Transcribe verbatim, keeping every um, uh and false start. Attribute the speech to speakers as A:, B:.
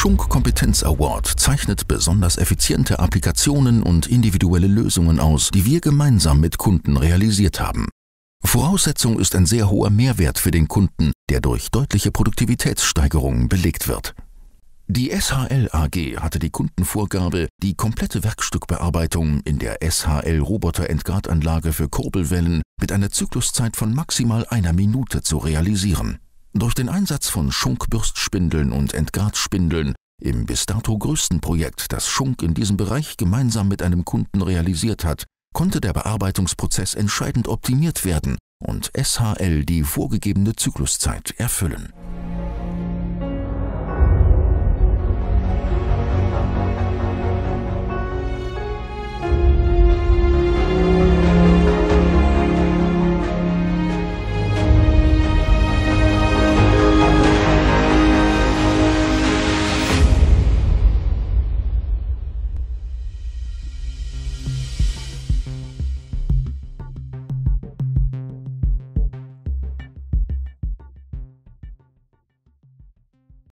A: Schunk Kompetenz Award zeichnet besonders effiziente Applikationen und individuelle Lösungen aus, die wir gemeinsam mit Kunden realisiert haben. Voraussetzung ist ein sehr hoher Mehrwert für den Kunden, der durch deutliche Produktivitätssteigerungen belegt wird. Die S H L A G hatte die Kundenvorgabe, die komplette Werkstückbearbeitung in der S H L-Roboter-Entgartanlage für Kurbelwellen mit einer Zykluszeit von maximal einer Minute zu realisieren. Durch den Einsatz von Schunk-Bürstspindeln und Entgartspindeln im bis dato größten Projekt, das Schunk in diesem Bereich gemeinsam mit einem Kunden realisiert hat, konnte der Bearbeitungsprozess entscheidend optimiert werden und S H L die vorgegebene Zykluszeit erfüllen.